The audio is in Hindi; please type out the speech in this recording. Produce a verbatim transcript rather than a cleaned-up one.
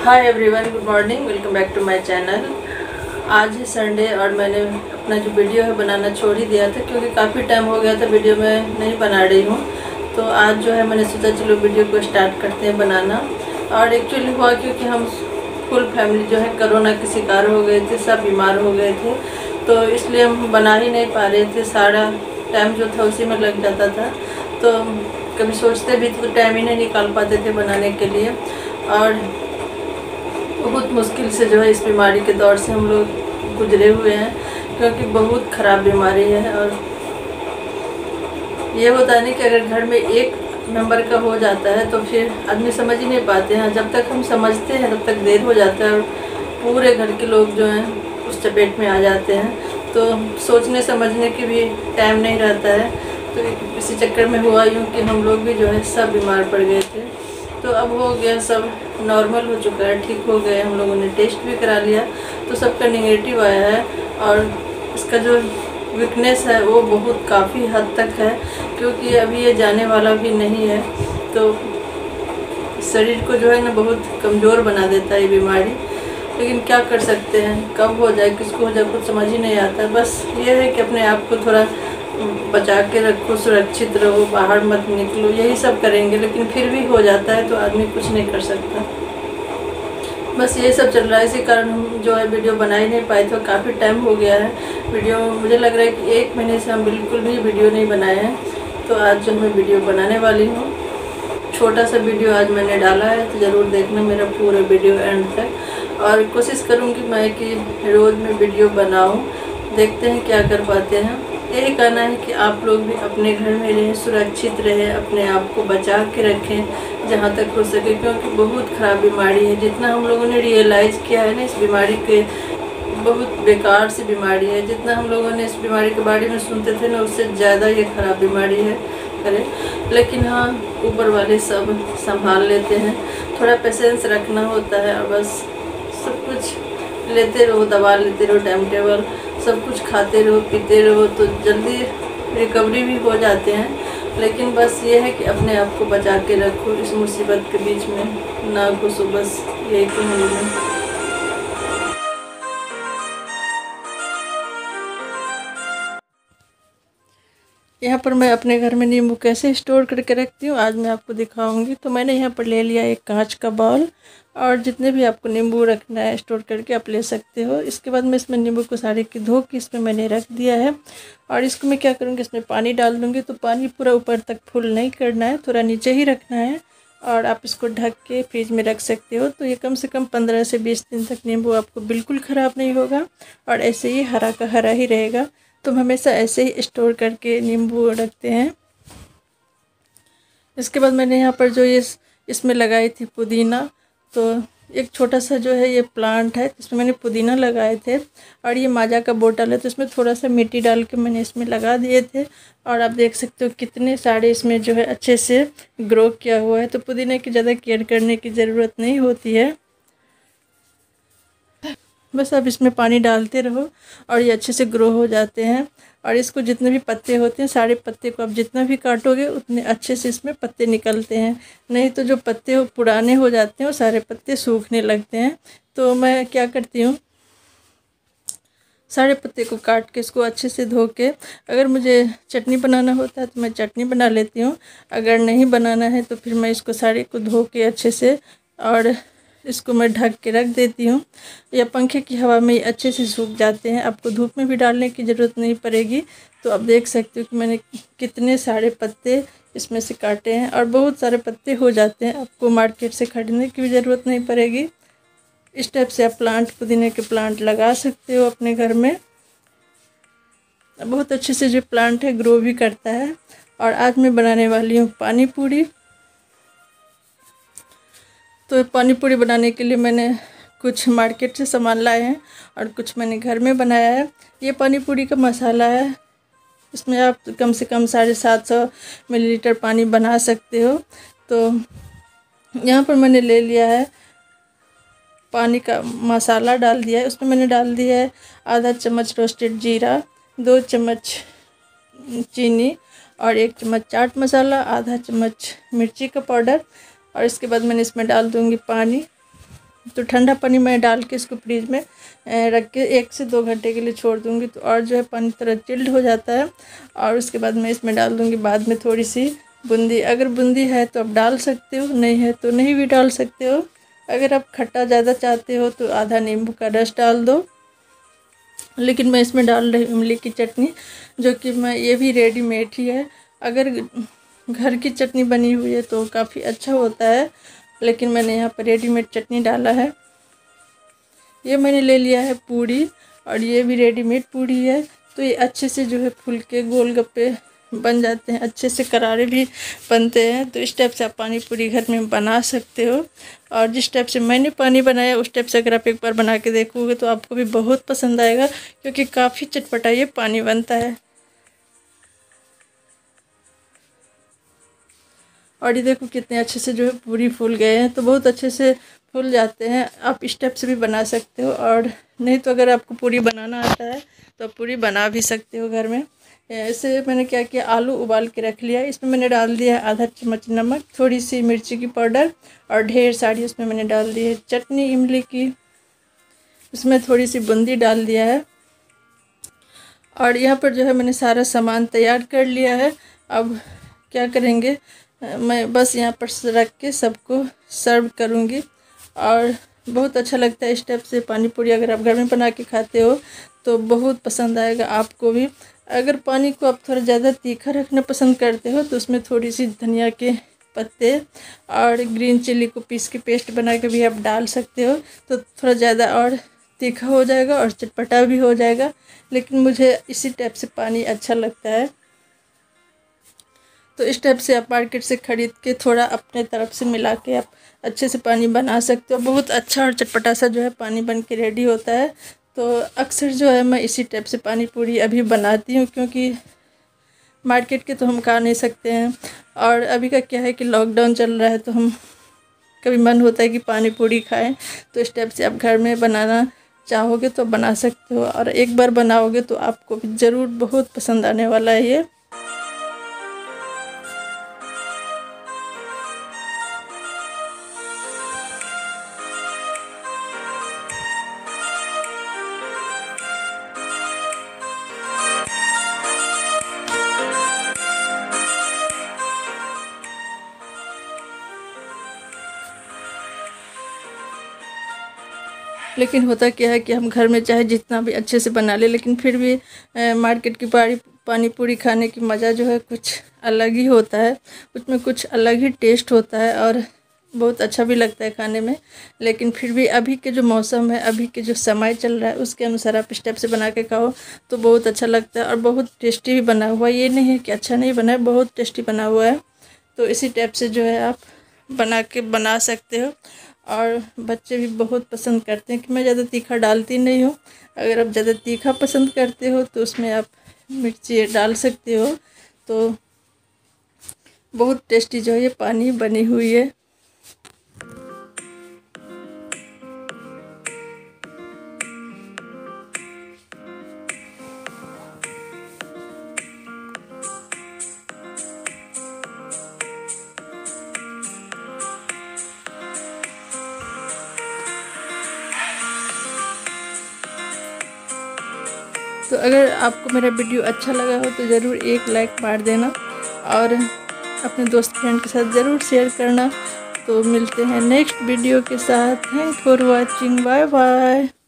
Hi everyone, good morning, welcome back to my channel. आज है संडे और मैंने अपना जो वीडियो है बनाना छोड़ ही दिया था क्योंकि काफ़ी टाइम हो गया था वीडियो में नहीं बना रही हूँ। तो आज जो है मैंने सोचा चलो वीडियो को स्टार्ट करते हैं बनाना। और एक्चुअली हुआ क्योंकि हम फुल फैमिली जो है कोरोना के शिकार हो गए थे, सब बीमार हो गए थे, तो इसलिए हम बना ही नहीं पा रहे थे। सारा टाइम जो था उसी में लग जाता था, तो कभी सोचते भी थे तो टाइम ही नहीं निकाल पाते थे बनाने के लिए। और बहुत मुश्किल से जो है इस बीमारी के दौर से हम लोग गुजरे हुए हैं क्योंकि बहुत ख़राब बीमारी है। और ये होता है ना कि अगर घर में एक मेंबर का हो जाता है तो फिर आदमी समझ ही नहीं पाते हैं। जब तक हम समझते हैं तब तक देर हो जाता है और पूरे घर के लोग जो हैं उस चपेट में आ जाते हैं, तो सोचने समझने की भी टाइम नहीं रहता है। तो इसी चक्कर में हुआ यूँ कि हम लोग भी जो है सब बीमार पड़ गए थे। तो अब हो गया, सब नॉर्मल हो चुका है, ठीक हो गए। हम लोगों ने टेस्ट भी करा लिया तो सबका नेगेटिव आया है। और इसका जो वीकनेस है वो बहुत काफ़ी हद तक है क्योंकि अभी ये जाने वाला भी नहीं है। तो शरीर को जो है ना बहुत कमज़ोर बना देता है ये बीमारी। लेकिन क्या कर सकते हैं, कब हो जाए किसको हो जाए कुछ समझ ही नहीं आता। बस ये है कि अपने आप को थोड़ा बचा के रखो, सुरक्षित रहो, बाहर मत निकलो, यही सब करेंगे। लेकिन फिर भी हो जाता है तो आदमी कुछ नहीं कर सकता। बस ये सब चल रहा है, इसी कारण हम जो है वीडियो बना ही नहीं पाए थे। काफ़ी टाइम हो गया है वीडियो, मुझे लग रहा है कि एक महीने से हम बिल्कुल भी वीडियो नहीं बनाए हैं। तो आज जो मैं वीडियो बनाने वाली हूँ, छोटा सा वीडियो आज मैंने डाला है, तो ज़रूर देखना मेरा पूरा वीडियो एंड तक। और कोशिश करूँगी मैं कि रोज़ में वीडियो बनाऊँ, देखते हैं क्या कर पाते हैं। यही कहना है कि आप लोग भी अपने घर में रहें, सुरक्षित रहें, अपने आप को बचा के रखें जहाँ तक हो सके, क्योंकि बहुत ख़राब बीमारी है। जितना हम लोगों ने रियलाइज़ किया है ना इस बीमारी के, बहुत बेकार सी बीमारी है। जितना हम लोगों ने इस बीमारी के बारे में सुनते थे ना, उससे ज़्यादा ये ख़राब बीमारी है करें। लेकिन हाँ, ऊपर वाले सब संभाल लेते हैं, थोड़ा पेशेंस रखना होता है। और बस सब कुछ लेते रहो, दवा लेते रहो, टाइम टेबल सब कुछ खाते रहो, पीते रहो, तो जल्दी रिकवरी भी हो जाते हैं। लेकिन बस ये है कि अपने आप को बचा के रखो, इस मुसीबत के बीच में ना घुसो, बस यही कहूँगी मैं। यहाँ पर मैं अपने घर में नींबू कैसे स्टोर करके रखती हूँ आज मैं आपको दिखाऊंगी। तो मैंने यहाँ पर ले लिया एक कांच का बाउल, और जितने भी आपको नींबू रखना है स्टोर करके आप ले सकते हो। इसके बाद मैं इसमें नींबू को सारे की धो के इसमें मैंने रख दिया है। और इसको मैं क्या करूँगी, इसमें पानी डाल दूँगी। तो पानी पूरा ऊपर तक फुल नहीं करना है, थोड़ा नीचे ही रखना है। और आप इसको ढक के फ्रिज में रख सकते हो। तो ये कम से कम पंद्रह से बीस दिन तक नींबू आपको बिल्कुल ख़राब नहीं होगा और ऐसे ही हरा का हरा ही रहेगा। तो हम हमेशा ऐसे ही स्टोर करके नींबू रखते हैं। इसके बाद मैंने यहाँ पर जो ये इसमें लगाई थी पुदीना, तो एक छोटा सा जो है ये प्लांट है, इसमें मैंने पुदीना लगाए थे। और ये माजा का बोतल है, तो इसमें थोड़ा सा मिट्टी डाल के मैंने इसमें लगा दिए थे। और आप देख सकते हो कितने सारे इसमें जो है अच्छे से ग्रो किया हुआ है। तो पुदीने की ज़्यादा केयर करने की ज़रूरत नहीं होती है, बस आप इसमें पानी डालते रहो और ये अच्छे से ग्रो हो जाते हैं। और इसको जितने भी पत्ते होते हैं, सारे पत्ते को आप जितना भी काटोगे उतने अच्छे से इसमें पत्ते निकलते हैं। नहीं तो जो पत्ते हो पुराने हो जाते हैं वो सारे पत्ते सूखने लगते हैं। तो मैं क्या करती हूँ, सारे पत्ते को काट के इसको अच्छे से धो के, अगर मुझे चटनी बनाना होता है तो मैं चटनी बना लेती हूँ। अगर नहीं बनाना है तो फिर मैं इसको सारे को धो के अच्छे से और इसको मैं ढक के रख देती हूँ, या पंखे की हवा में ये अच्छे से सूख जाते हैं। आपको धूप में भी डालने की ज़रूरत नहीं पड़ेगी। तो आप देख सकते हो कि मैंने कितने सारे पत्ते इसमें से काटे हैं और बहुत सारे पत्ते हो जाते हैं। आपको मार्केट से खरीदने की भी ज़रूरत नहीं पड़ेगी। इस टाइप से आप प्लांट, पुदीने के प्लांट लगा सकते हो अपने घर में। बहुत अच्छे से जो प्लांट है ग्रो भी करता है। और आज मैं बनाने वाली हूँ पानी पूरी। तो पानी पूरी बनाने के लिए मैंने कुछ मार्केट से सामान लाए हैं और कुछ मैंने घर में बनाया है। ये पानी पूरी का मसाला है, इसमें आप कम से कम साढ़े सात सौ मिलीलीटर पानी बना सकते हो। तो यहाँ पर मैंने ले लिया है पानी का मसाला, डाल दिया है। उसमें मैंने डाल दिया है आधा चम्मच रोस्टेड जीरा, दो चम्मच चीनी और एक चम्मच चाट मसाला, आधा चम्मच मिर्ची का पाउडर। और इसके बाद मैंने इसमें डाल दूँगी पानी। तो ठंडा पानी मैं डाल के इसको फ्रिज में रख के एक से दो घंटे के लिए छोड़ दूँगी। तो और जो है पानी थोड़ा चिल्ड हो जाता है और उसके बाद मैं इसमें डाल दूँगी बाद में थोड़ी सी बूंदी। अगर बूंदी है तो आप डाल सकते हो, नहीं है तो नहीं भी डाल सकते हो। अगर आप खट्टा ज़्यादा चाहते हो तो आधा नींबू का रस डाल दो। लेकिन मैं इसमें डाल रही इमली की चटनी, जो कि मैं ये भी रेडीमेड ही है। अगर घर की चटनी बनी हुई है तो काफ़ी अच्छा होता है, लेकिन मैंने यहाँ पर रेडीमेड चटनी डाला है। ये मैंने ले लिया है पूड़ी और ये भी रेडीमेड पूड़ी है। तो ये अच्छे से जो है फूल के गोलगप्पे बन जाते हैं, अच्छे से करारे भी बनते हैं। तो इस टाइप से आप पानी पूरी घर में बना सकते हो। और जिस टाइप से मैंने पानी बनाया उस टाइप से अगर आप एक बार बना के देखोगे तो आपको भी बहुत पसंद आएगा, क्योंकि काफ़ी चटपटा ये पानी बनता है। और ये देखो कितने अच्छे से जो है पूरी फूल गए हैं, तो बहुत अच्छे से फूल जाते हैं। आप इस टाइप से भी बना सकते हो, और नहीं तो अगर आपको पूरी बनाना आता है तो पूरी बना भी सकते हो घर में। ऐसे मैंने क्या किया, आलू उबाल के रख लिया, इसमें मैंने डाल दिया है आधा चम्मच नमक, थोड़ी सी मिर्ची की पाउडर और ढेर सारी उसमें मैंने डाल दी है चटनी इमली की। उसमें थोड़ी सी बूंदी डाल दिया है। और यहाँ पर जो है मैंने सारा सामान तैयार कर लिया है। अब क्या करेंगे, मैं बस यहाँ पर रख के सबको सर्व करूँगी। और बहुत अच्छा लगता है इस टाइप से पानी पूरी अगर आप घर में बना के खाते हो तो बहुत पसंद आएगा आपको भी। अगर पानी को आप थोड़ा ज़्यादा तीखा रखना पसंद करते हो तो उसमें थोड़ी सी धनिया के पत्ते और ग्रीन चिल्ली को पीस के पेस्ट बना के भी आप डाल सकते हो, तो थोड़ा ज़्यादा और तीखा हो जाएगा और चटपटा भी हो जाएगा। लेकिन मुझे इसी टाइप से पानी अच्छा लगता है, तो इस टाइप से आप मार्केट से ख़रीद के थोड़ा अपने तरफ से मिला के आप अच्छे से पानी बना सकते हो। बहुत अच्छा और चटपटा सा जो है पानी बन के रेडी होता है। तो अक्सर जो है मैं इसी टाइप से पानी पूरी अभी बनाती हूँ, क्योंकि मार्केट के तो हम खा नहीं सकते हैं। और अभी का क्या है कि लॉकडाउन चल रहा है, तो हम कभी मन होता है कि पानी पूरी खाएं, तो इस टाइप से आप घर में बनाना चाहोगे तो बना सकते हो। और एक बार बनाओगे तो आपको भी ज़रूर बहुत पसंद आने वाला है ये। लेकिन होता क्या है कि हम घर में चाहे जितना भी अच्छे से बना ले, लेकिन फिर भी मार्केट की पानी पानी पूरी खाने की मज़ा जो है कुछ अलग ही होता है। उसमें कुछ अलग ही टेस्ट होता है और बहुत अच्छा भी लगता है खाने में। लेकिन फिर भी अभी के जो मौसम है, अभी के जो समय चल रहा है, उसके अनुसार आप इस टाइप से बना के खाओ तो बहुत अच्छा लगता है। और बहुत टेस्टी भी बना हुआ है, ये नहीं है कि अच्छा नहीं बना है, बहुत टेस्टी बना हुआ है। तो इसी टाइप से जो है आप बना के बना सकते हो। और बच्चे भी बहुत पसंद करते हैं कि मैं ज़्यादा तीखा डालती नहीं हूँ। अगर आप ज़्यादा तीखा पसंद करते हो तो उसमें आप मिर्ची डाल सकते हो। तो बहुत टेस्टी जो है ये पानी बनी हुई है। तो अगर आपको मेरा वीडियो अच्छा लगा हो तो ज़रूर एक लाइक मार देना और अपने दोस्त फ्रेंड के साथ ज़रूर शेयर करना। तो मिलते हैं नेक्स्ट वीडियो के साथ। Thank for watching, bye bye.